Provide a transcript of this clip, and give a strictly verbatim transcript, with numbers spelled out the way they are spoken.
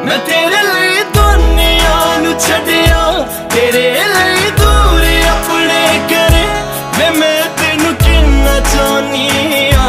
मैं तेरे लिए दुनिया नू छड्डिया, तेरे लिए दूर अपने करे वे मैं तेनू किन्ना चाहनी।